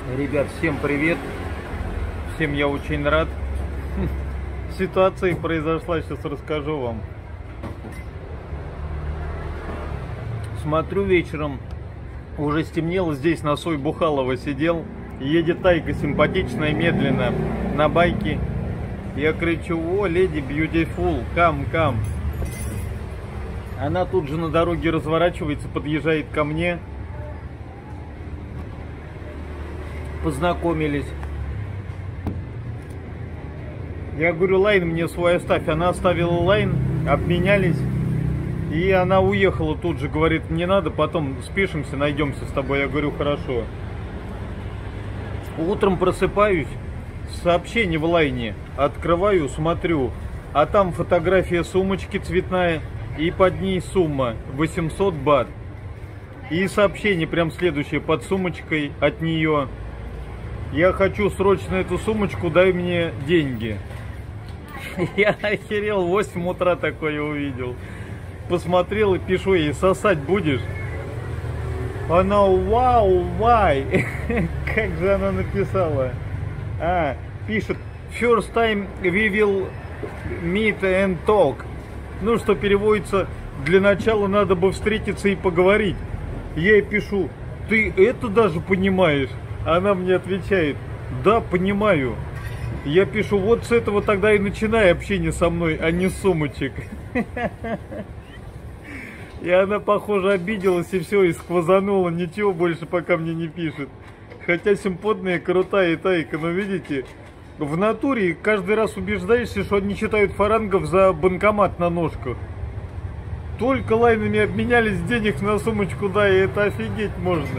Ребят, всем привет. Всем я очень рад. Ситуация произошла, сейчас расскажу вам. Смотрю вечером, уже стемнело, здесь на Сой Бухалова сидел. Едет тайга симпатичная, медленно, на байке. Я кричу: о, леди beautiful, come. Она тут же на дороге разворачивается, подъезжает ко мне. Познакомились. Я говорю: лайн мне свой оставь. Она оставила лайн, обменялись. И она уехала тут же, говорит: не надо, потом спишемся, найдемся с тобой. Я говорю: хорошо. Утром просыпаюсь, сообщение в лайне. Открываю, смотрю. А там фотография сумочки цветная. И под ней сумма 800 бат. И сообщение прям следующее под сумочкой от нее: я хочу срочно эту сумочку, дай мне деньги. Я охерел, в 8 утра такое увидел. Посмотрел и пишу ей: сосать будешь? Она: вау, вай. Как же она написала? Пишет: first time we will meet and talk. Ну, что переводится: для начала надо бы встретиться и поговорить. Я ей пишу: ты это даже понимаешь? Она мне отвечает: да, понимаю. Я пишу: вот с этого тогда и начинай общение со мной, а не с сумочек. И она, похоже, обиделась и все, и сквозанула. Ничего больше пока мне не пишет. Хотя симпотная, крутая тайка, но видите, в натуре каждый раз убеждаешься, что они читают фарангов за банкомат на ножках. Только лайнами обменялись, денег на сумочку, да, и это офигеть можно.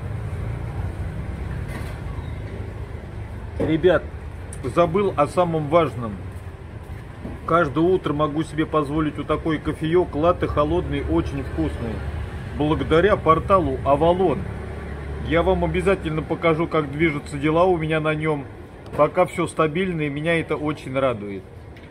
Ребят, забыл о самом важном. Каждое утро могу себе позволить вот такой кофеек, латте холодный, очень вкусный. Благодаря порталу Avalon. Я вам обязательно покажу, как движутся дела у меня на нем. Пока все стабильно, и меня это очень радует.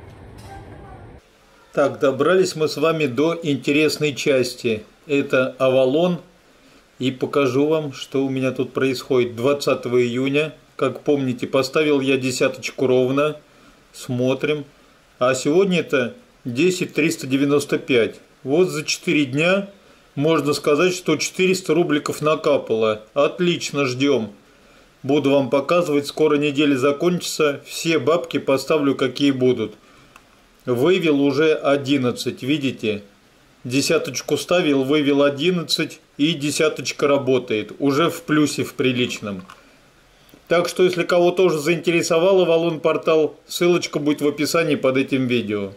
Так, добрались мы с вами до интересной части. Это Avalon. И покажу вам, что у меня тут происходит. 20 июня. Как помните, поставил я десяточку ровно. Смотрим. А сегодня это 10,395. Вот за 4 дня можно сказать, что 400 рубликов накапало. Отлично, ждем. Буду вам показывать. Скоро неделя закончится. Все бабки поставлю, какие будут. Вывел уже 11. Видите? Десяточку ставил, вывел 11. И десяточка работает. Уже в плюсе, в приличном. Так что, если кого тоже заинтересовал Avalon портал, ссылочка будет в описании под этим видео.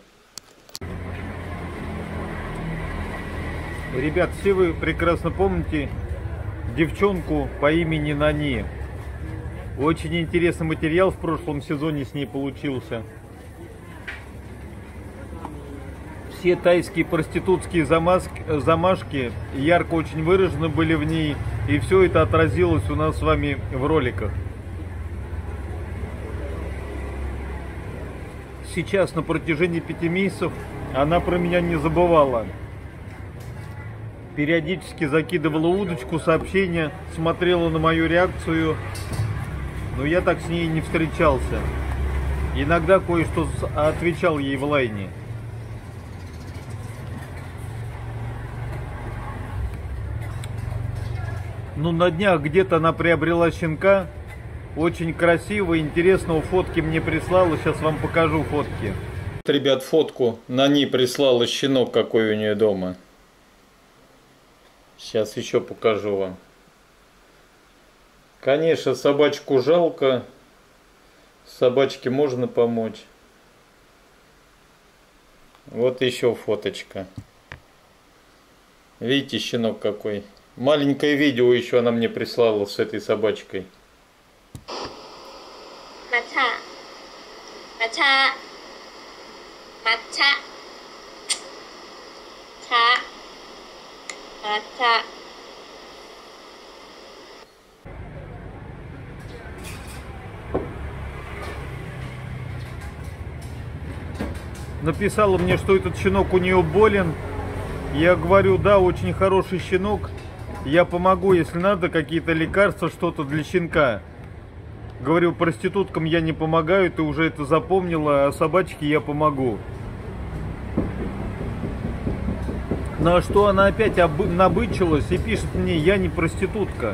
Ребят, все вы прекрасно помните девчонку по имени Нани. Очень интересный материал в прошлом сезоне с ней получился. Все тайские проститутские замашки ярко очень выражены были в ней. И все это отразилось у нас с вами в роликах. Сейчас на протяжении 5 месяцев она про меня не забывала. Периодически закидывала удочку, сообщения, смотрела на мою реакцию. Но я так с ней не встречался. Иногда кое-что отвечал ей в лайне. Ну, на днях где-то она приобрела щенка. Очень красиво, интересного, фотки мне прислала. Сейчас вам покажу фотки. Ребят, фотку на ней прислала, щенок какой у нее дома. Сейчас еще покажу вам. Конечно, собачку жалко. Собачке можно помочь. Вот еще фоточка. Видите, щенок какой. Маленькое видео еще она мне прислала с этой собачкой. Матча. Матча. Матча. Ча. Матча. Написала мне, что этот щенок у нее болен. Я говорю: да, очень хороший щенок. Я помогу, если надо, какие-то лекарства, что-то для щенка. Говорю, проституткам я не помогаю, ты уже это запомнила, а собачке я помогу. Ну а что она опять набычилась и пишет мне, я не проститутка.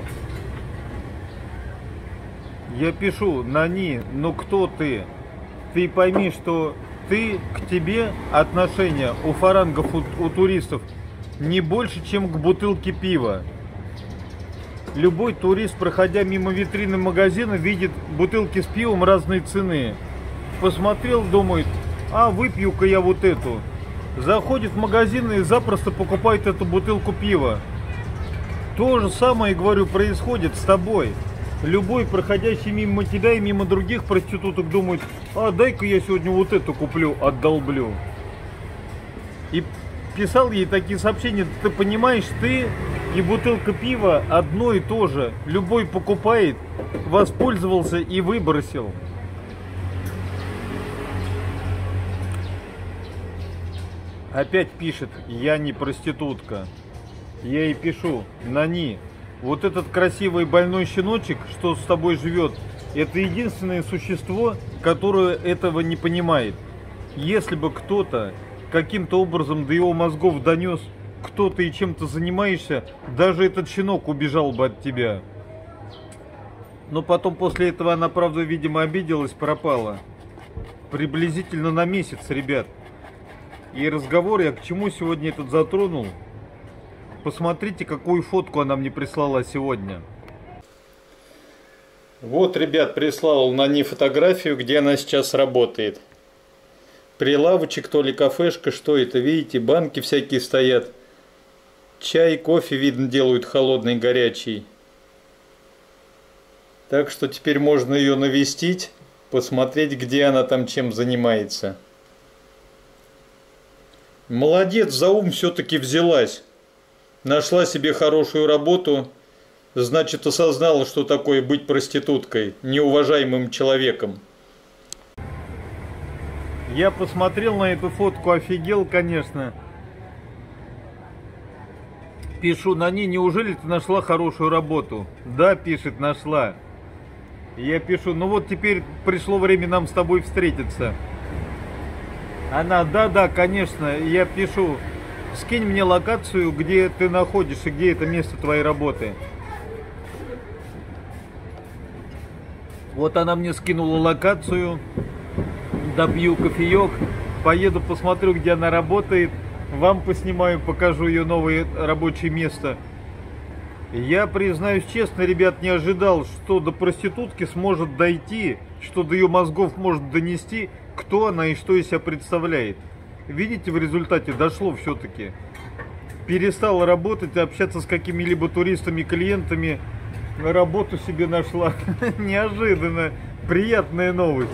Я пишу, Нани, ну кто ты? Ты пойми, что к тебе отношения у фарангов, у туристов не больше, чем к бутылке пива. Любой турист, проходя мимо витрины магазина, видит бутылки с пивом разной цены. Посмотрел, думает, а выпью-ка я вот эту. Заходит в магазин и запросто покупает эту бутылку пива. То же самое, говорю, происходит с тобой. Любой, проходящий мимо тебя и мимо других проституток, думает, а дай-ка я сегодня вот эту куплю, отдолблю. И писал ей такие сообщения, ты понимаешь, ты и бутылка пива одно и то же. Любой покупает, воспользовался и выбросил. Опять пишет, я не проститутка. Я ей пишу, Нани, вот этот красивый больной щеночек, что с тобой живет, это единственное существо, которое этого не понимает. Если бы кто-то каким-то образом до его мозгов донес, кто ты и чем ты занимаешься, даже этот щенок убежал бы от тебя. Но потом после этого она, правда, видимо, обиделась, пропала. Приблизительно на месяц, ребят. И разговор я к чему сегодня этот затронул. Посмотрите, какую фотку она мне прислала сегодня. Вот, ребят, прислала на ней фотографию, где она сейчас работает. Прилавочек, то ли кафешка, что это, видите, банки всякие стоят. Чай, кофе, видно, делают холодный, горячий. Так что теперь можно ее навестить, посмотреть, где она там чем занимается. Молодец, за ум все-таки взялась. Нашла себе хорошую работу, значит, осознала, что такое быть проституткой, неуважаемым человеком. Я посмотрел на эту фотку, офигел, конечно. Пишу, Нани, неужели ты нашла хорошую работу? Да, пишет, нашла. Я пишу, ну вот теперь пришло время нам с тобой встретиться. Она, да, конечно. Я пишу, скинь мне локацию, где ты находишься, где это место твоей работы. Вот она мне скинула локацию. Добью кофеек, поеду посмотрю, где она работает. Вам поснимаю, покажу ее новое рабочее место. Я, признаюсь честно, ребят, не ожидал, что до проститутки сможет дойти, что до ее мозгов может донести, кто она и что из себя представляет. Видите, в результате дошло все-таки. Перестала работать, общаться с какими-либо туристами, клиентами. Работу себе нашла. Неожиданно. Приятная новость.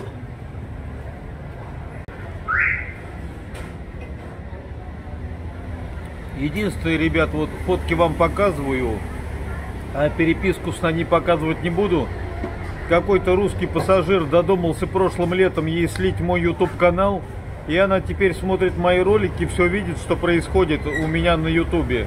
Единственное, ребят, вот фотки вам показываю, а переписку с Нани показывать не буду. Какой-то русский пассажир додумался прошлым летом ей слить мой YouTube канал, и она теперь смотрит мои ролики, все видит, что происходит у меня на YouTube.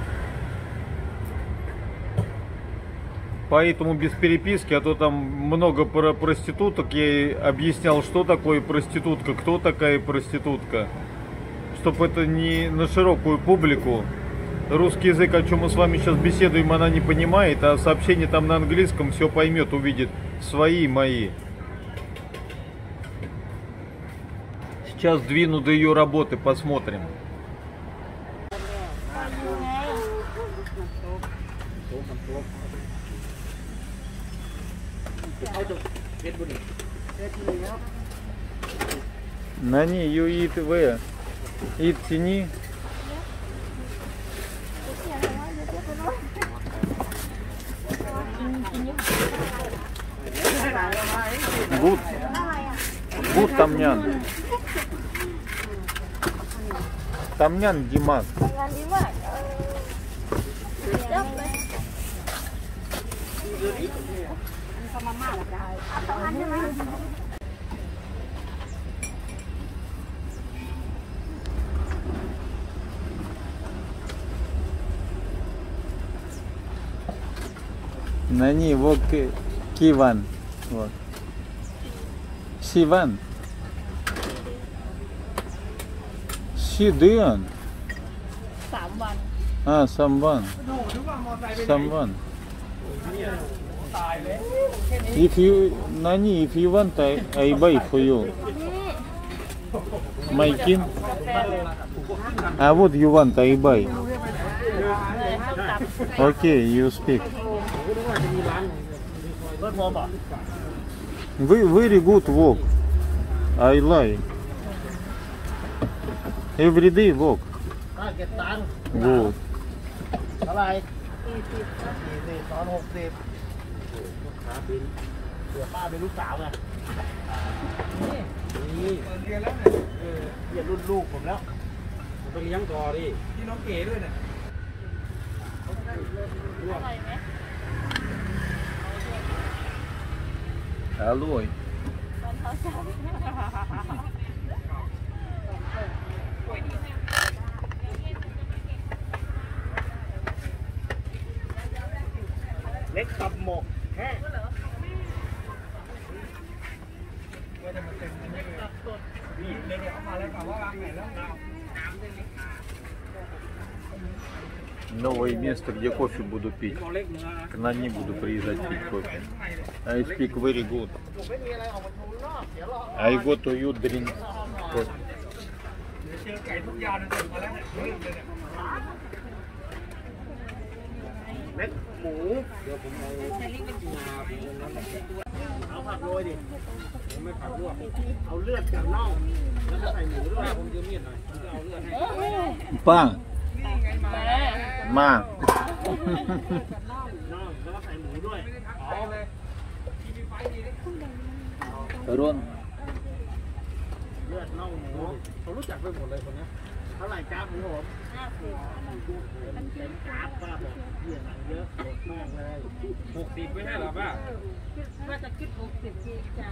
Поэтому без переписки, а то там много про проституток, я ей объяснял, что такое проститутка, кто такая проститутка. Чтобы это не на широкую публику. Русский язык, о чем мы с вами сейчас беседуем, она не понимает, а сообщение там на английском все поймет, увидит. Свои, мои. Сейчас двину до ее работы, посмотрим. Nani, you eat where? Eat sini. Good. Good tamyan. Tamyan Dimas. Nani, вот Киван. Вот. Sivan. Sidian. 3 วัน Ah, someone. Someone. If you, Nani, if you want, I buy for you. My kin. What you want, I buy. Okay, you speak. Very good work. I like. Every day work. เก็บตังค์ Good. เท่าไหร่40ตอน60ลูกค้าบินเผื่อป้าเป็นลูกสาวไงนี่เรียนแล้วเนี่ยเรียนรุ่นลูกผมแล้วผมไปเลี้ยงต่อดิพี่น้องเก๋ด้วยเนี่ยอร่อยไหม Alloy. ตอนเช้าเล็กตับหมกแค่ Новое место, где кофе буду пить. К Нани буду приезжать пить кофе. I speak very good. I go to you drink coffee. เล็กหมูเดี๋ยวผมเอาผักโรยดิผมไม่ผักลวกเอาเลือดกับน่องแล้วก็ใส่หมูด้วยผมยืมมีดหน่อยผมจะเอาเลือดให้ Пан, มา ма. น่องแล้วก็ใส่หมูด้วยเอาเลย Рон. เลือดน่องหมูเขารู้จักไปหมดเลยคนนี้เท่าไหร่จ้าผมเต็มกราฟป้าบอกเยี่ยหนังเยอะหมดมากเลย60ไม่ใช่หรอป้าว่าจะคิด60ทีใจ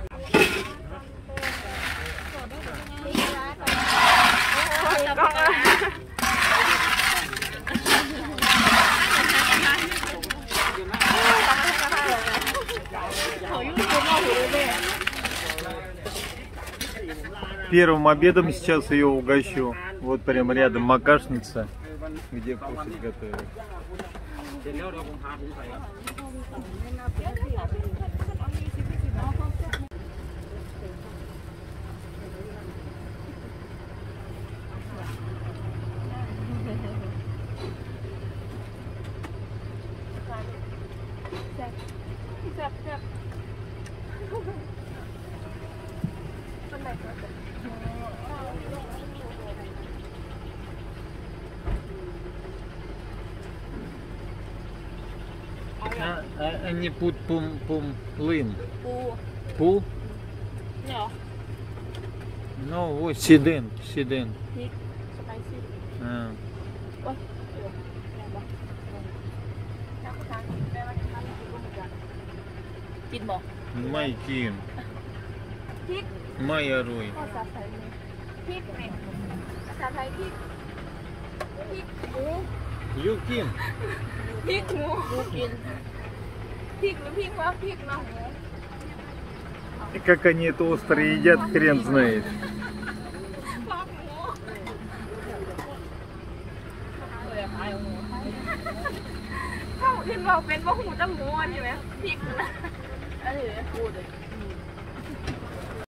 Первым обедом сейчас ее угощу. Вот прямо рядом макашница, где кушать готовят. เดี๋ยวเราผมพาผมใส่แซ่บ Они пут пум лын. ปู Пу? เนี่ยเหรอ Ну, вот сиден, сиден. พริกสไปซี่ А. โอ๊ยแรงปะน้ำภาษาอังกฤษแปลว่าทำให้กินก็เหมือนกันกินบอก Май ким, พริก май орой. ภาษาไทยมีพริกเนี่ยภาษาไทยพริกหมู Юким. พริกหมูกินพริกหรือพริกวะพริกเนาะ Как они это остро едят, хрен знает. ลอกหมูเข้าอื่นเราเป็นว่าหูจมูกใช่ไหมพริกนะอะไรพูดเลย